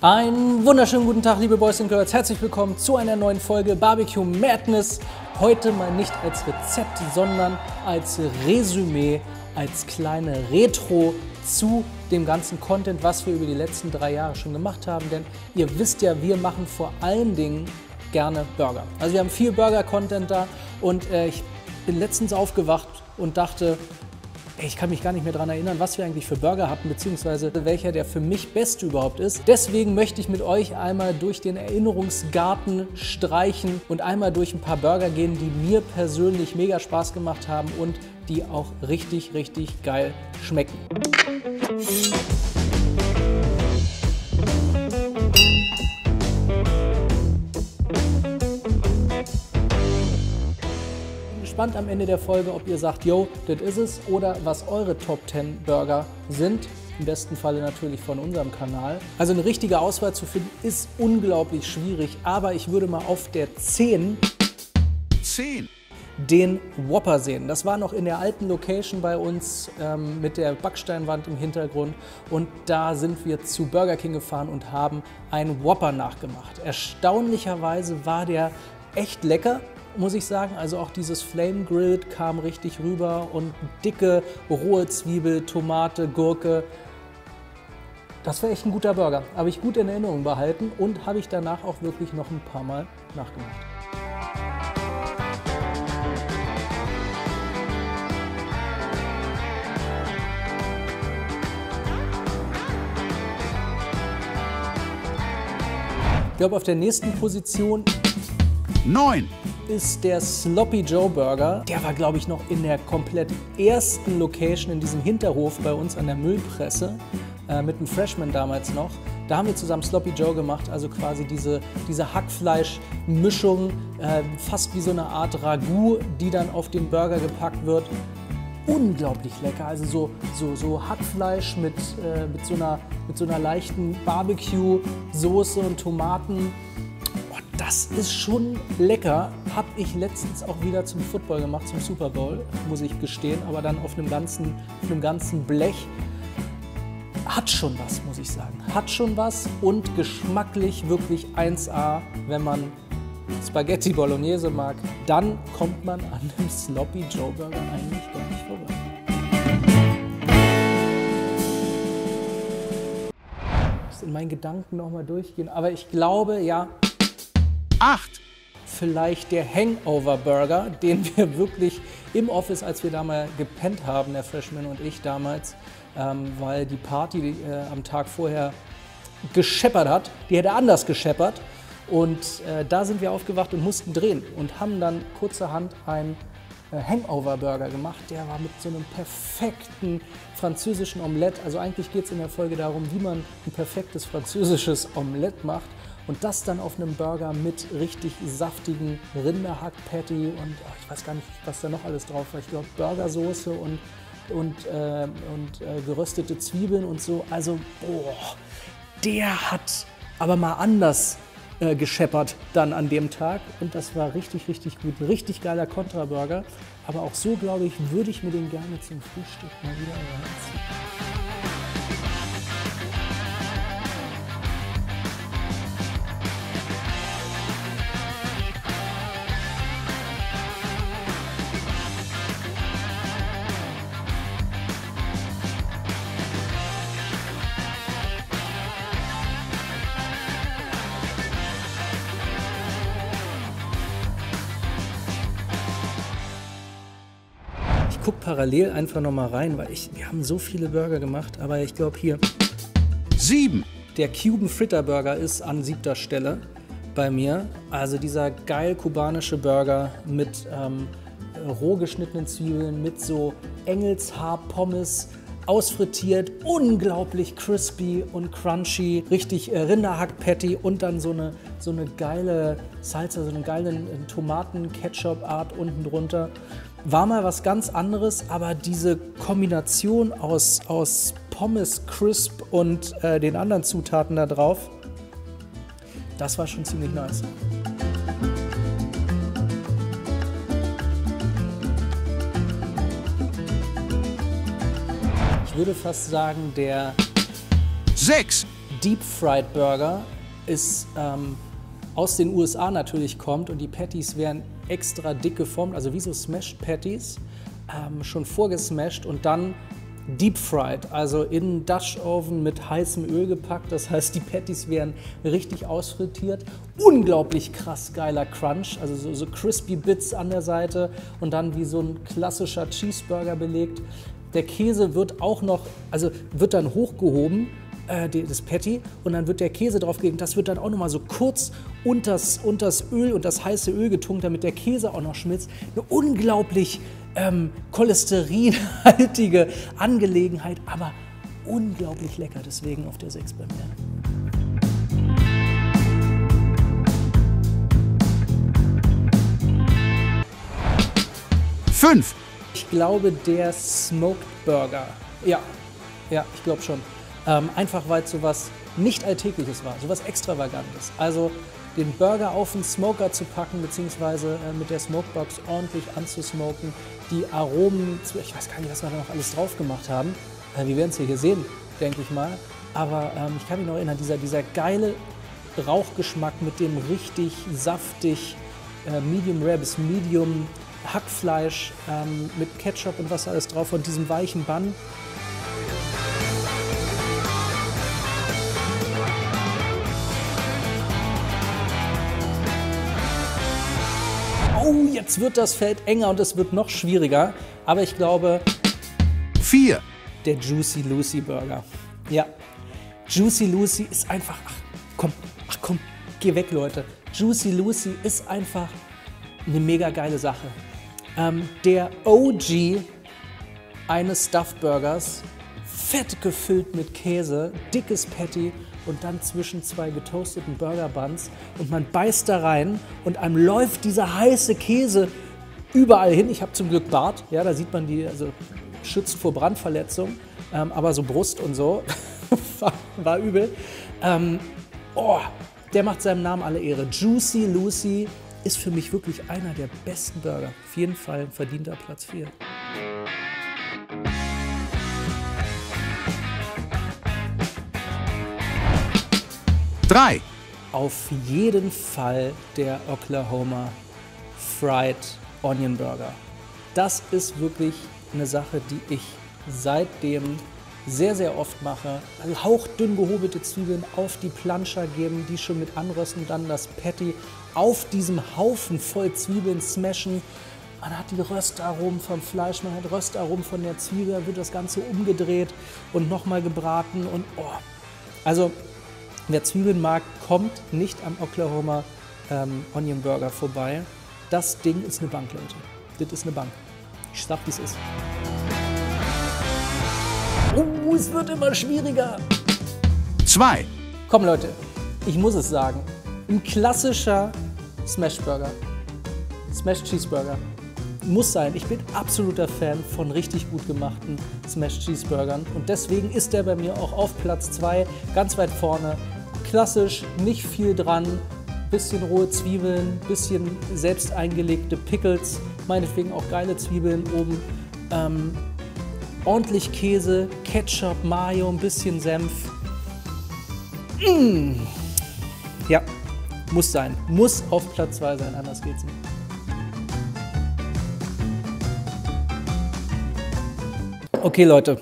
Einen wunderschönen guten Tag, liebe Boys and Girls. Herzlich willkommen zu einer neuen Folge Barbecue Madness. Heute mal nicht als Rezept, sondern als Resümee, als kleine Retro zu dem ganzen Content, was wir über die letzten 3 Jahre schon gemacht haben. Denn ihr wisst ja, wir machen vor allen Dingen gerne Burger. Also wir haben viel Burger-Content da und ich bin letztens aufgewacht und dachte, ich kann mich gar nicht mehr daran erinnern, was wir eigentlich für Burger hatten, beziehungsweise welcher der für mich beste überhaupt ist. Deswegen möchte ich mit euch einmal durch den Erinnerungsgarten streichen und einmal durch ein paar Burger gehen, die mir persönlich mega Spaß gemacht haben und die auch richtig, richtig geil schmecken. Spannend am Ende der Folge, ob ihr sagt, yo, das ist es, oder was eure Top 10 Burger sind. Im besten Falle natürlich von unserem Kanal. Also eine richtige Auswahl zu finden ist unglaublich schwierig, aber ich würde mal auf der 10 den Whopper sehen. Das war noch in der alten Location bei uns mit der Backsteinwand im Hintergrund und da sind wir zu Burger King gefahren und haben einen Whopper nachgemacht. Erstaunlicherweise war der echt lecker, muss ich sagen. Also auch dieses Flame Grilled kam richtig rüber und dicke, rohe Zwiebel, Tomate, Gurke. Das war echt ein guter Burger. Habe ich gut in Erinnerung behalten und habe ich danach auch wirklich noch ein paar Mal nachgemacht. Ich glaube, auf der nächsten Position 9 ist der Sloppy Joe Burger. Der war, glaube ich, noch in der komplett ersten Location in diesem Hinterhof bei uns an der Müllpresse mit einem Freshman damals noch. Da haben wir zusammen Sloppy Joe gemacht, also quasi diese Hackfleisch-Mischung, fast wie so eine Art Ragout, die dann auf den Burger gepackt wird. Unglaublich lecker, also so Hackfleisch mit so einer leichten Barbecue-Soße und Tomaten. Das ist schon lecker. Habe ich letztens auch wieder zum Football gemacht, zum Super Bowl, muss ich gestehen, aber dann auf einem ganzen Blech. Hat schon was, muss ich sagen. Hat schon was und geschmacklich wirklich 1A, wenn man Spaghetti Bolognese mag, dann kommt man an dem Sloppy Joe Burger eigentlich gar nicht vorbei. Ich muss in meinen Gedanken nochmal durchgehen, aber ich glaube, ja, 8 vielleicht der Hangover Burger, den wir wirklich im Office, als wir da mal gepennt haben, der Freshman und ich damals, weil die Party am Tag vorher gescheppert hat, die hätte anders gescheppert und da sind wir aufgewacht und mussten drehen und haben dann kurzerhand einen Hangover Burger gemacht. Der war mit so einem perfekten französischen Omelett, also eigentlich geht es in der Folge darum, wie man ein perfektes französisches Omelett macht. Und das dann auf einem Burger mit richtig saftigen Rinderhack-Patty und ich weiß gar nicht, was da noch alles drauf war. Ich glaube Burgersoße und geröstete Zwiebeln und so. Also, boah, der hat aber mal anders gescheppert dann an dem Tag. Und das war richtig, richtig gut. Ein richtig geiler Contra-Burger. Aber auch so, glaube ich, würde ich mir den gerne zum Frühstück mal wieder reinziehen. Ich gucke parallel einfach noch mal rein, weil wir haben so viele Burger gemacht, aber ich glaube hier 7 der Cuban Fritter Burger ist an 7. Stelle bei mir. Also dieser geil kubanische Burger mit roh geschnittenen Zwiebeln, mit so Engelshaar-Pommes, ausfrittiert, unglaublich crispy und crunchy, richtig Rinderhack-Patty und dann so eine geile Salsa, so eine geile Tomaten-Ketchup-Art unten drunter. War mal was ganz anderes, aber diese Kombination aus Pommes Crisp und den anderen Zutaten da drauf, das war schon ziemlich nice. Ich würde fast sagen, der 6 Deep Fried Burger ist aus den USA natürlich kommt und die Patties werden extra dick geformt, also wie so Smashed Patties, schon vorgesmashed und dann Deep Fried, also in Dutch Oven mit heißem Öl gepackt. Das heißt, die Patties werden richtig ausfrittiert. Unglaublich krass geiler Crunch, also so crispy Bits an der Seite und dann wie so ein klassischer Cheeseburger belegt. Der Käse wird auch noch, also wird dann hochgehoben, das Patty, und dann wird der Käse draufgelegt. Das wird dann auch noch mal so kurz unters Öl und das heiße Öl getunkt, damit der Käse auch noch schmilzt. Eine unglaublich cholesterinhaltige Angelegenheit, aber unglaublich lecker. Deswegen auf der 6 bei mir. Fünf. Ich glaube, der Smoked Burger. Ja, ich glaube schon. Einfach weil es sowas nicht Alltägliches war, sowas Extravagantes. Also den Burger auf den Smoker zu packen, beziehungsweise mit der Smokebox ordentlich anzusmoken, die Aromen, ich weiß gar nicht, was wir da noch alles drauf gemacht haben. Wir werden es hier sehen, denke ich mal. Aber ich kann mich noch erinnern, dieser geile Rauchgeschmack mit dem richtig saftig Medium Rare bis Medium Hackfleisch mit Ketchup und was alles drauf und diesem weichen Bun. Oh, jetzt wird das Feld enger und es wird noch schwieriger. Aber ich glaube, 4. Der Juicy Lucy Burger. Ja, Juicy Lucy ist einfach, ach komm, geh weg, Leute. Juicy Lucy ist einfach eine mega geile Sache. Der OG eines Stuffed Burgers, fett gefüllt mit Käse, dickes Patty und dann zwischen zwei getoasteten Burger Buns und man beißt da rein und einem läuft dieser heiße Käse überall hin. Ich habe zum Glück Bart, ja, da sieht man die, also schützt vor Brandverletzung, aber so Brust und so war übel. Der macht seinem Namen alle Ehre. Juicy Lucy ist für mich wirklich einer der besten Burger. Auf jeden Fall ein verdienter Platz 4. Drei. Auf jeden Fall der Oklahoma Fried Onion Burger. Das ist wirklich eine Sache, die ich seitdem sehr, sehr oft mache. Also hauchdünn gehobelte Zwiebeln auf die Planscher geben, die schon mit anrösten, dann das Patty auf diesem Haufen voll Zwiebeln smashen. Man hat die Röstaromen vom Fleisch, man hat Röstaromen von der Zwiebel, dann wird das Ganze umgedreht und nochmal gebraten und Also wer Zwiebeln mag, kommt nicht am Oklahoma Onion Burger vorbei. Das Ding ist eine Bank, Leute. Das ist eine Bank. Ich sag, wie es ist. Oh, es wird immer schwieriger. 2. Komm, Leute, ich muss es sagen. Ein klassischer Smash Burger. Smash Cheeseburger. Muss sein. Ich bin absoluter Fan von richtig gut gemachten Smash Cheeseburgern. Und deswegen ist der bei mir auch auf Platz 2, ganz weit vorne. Klassisch, nicht viel dran. Bisschen rohe Zwiebeln, bisschen selbst eingelegte Pickles. Meinetwegen auch geile Zwiebeln oben. Ordentlich Käse, Ketchup, Mayo, ein bisschen Senf. Ja, muss sein. Muss auf Platz 2 sein, anders geht's nicht. Okay, Leute.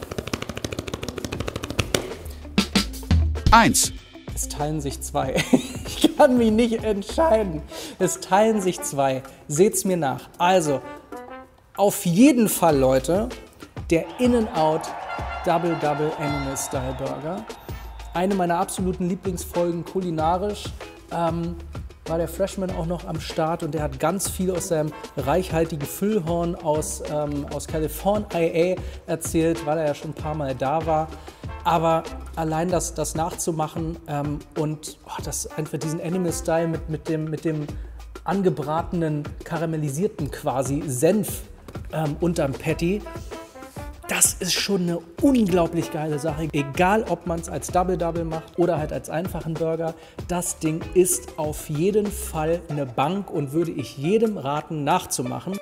1. Es teilen sich 2. Ich kann mich nicht entscheiden. Es teilen sich 2. Seht's mir nach. Also, auf jeden Fall, Leute, der In-N-Out Double Animal Style Burger. Eine meiner absoluten Lieblingsfolgen kulinarisch. War der Freshman auch noch am Start und der hat ganz viel aus seinem reichhaltigen Füllhorn aus California erzählt, weil er ja schon ein paar Mal da war. Aber allein das nachzumachen und das einfach diesen Animal Style mit dem angebratenen, karamellisierten quasi Senf unterm Patty, das ist schon eine unglaublich geile Sache. Egal, ob man es als Double macht oder halt als einfachen Burger, das Ding ist auf jeden Fall eine Bank und würde ich jedem raten, nachzumachen.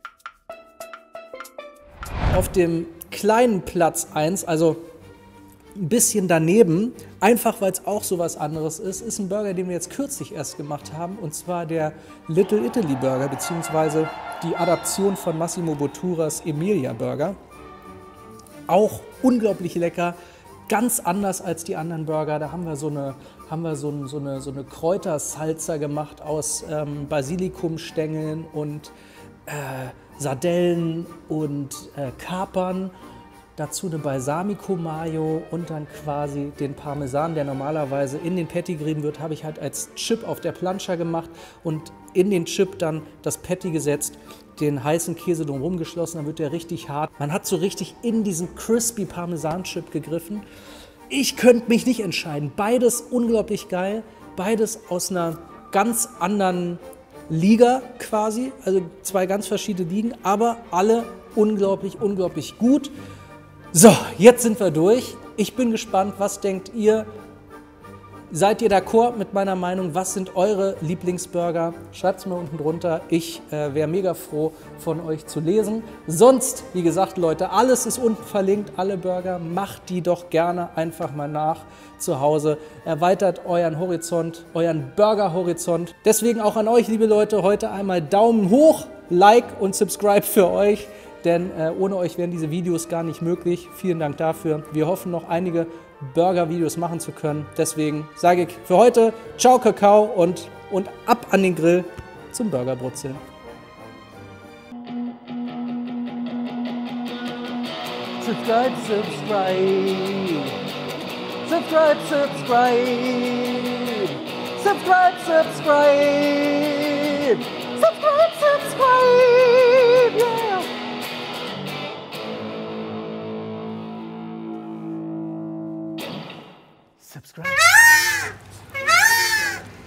Auf dem kleinen Platz 1, also ein bisschen daneben, einfach weil es auch so was anderes ist ein Burger, den wir jetzt kürzlich erst gemacht haben, und zwar der Little Italy Burger, beziehungsweise die Adaption von Massimo Botturas Emilia Burger. Auch unglaublich lecker, ganz anders als die anderen Burger. Da haben wir so eine Kräutersalsa gemacht aus Basilikumstängeln und Sardellen und Kapern. Dazu eine Balsamico-Mayo und dann quasi den Parmesan, der normalerweise in den Patty gerieben wird, habe ich halt als Chip auf der Plancha gemacht und in den Chip dann das Patty gesetzt, den heißen Käse drumherum geschlossen, dann wird der richtig hart. Man hat so richtig in diesen crispy Parmesan-Chip gegriffen. Ich könnte mich nicht entscheiden. Beides unglaublich geil, beides aus einer ganz anderen Liga quasi, also zwei ganz verschiedene Ligen, aber alle unglaublich, unglaublich gut. So, jetzt sind wir durch. Ich bin gespannt, was denkt ihr? Seid ihr d'accord mit meiner Meinung? Was sind eure Lieblingsburger? Schreibt es mir unten drunter. Ich wäre mega froh, von euch zu lesen. Sonst, wie gesagt, Leute, alles ist unten verlinkt, alle Burger. Macht die doch gerne einfach mal nach zu Hause. Erweitert euren Horizont, euren Burger-Horizont. Deswegen auch an euch, liebe Leute, heute einmal Daumen hoch, Like und Subscribe für euch. Denn ohne euch wären diese Videos gar nicht möglich. Vielen Dank dafür. Wir hoffen, noch einige Burger-Videos machen zu können. Deswegen sage ich für heute ciao Kakao und ab an den Grill zum Burgerbrutzeln. Subscribe, subscribe. Subscribe, subscribe. Subscribe, subscribe. Subscribe, subscribe. Yeah. Subscribe.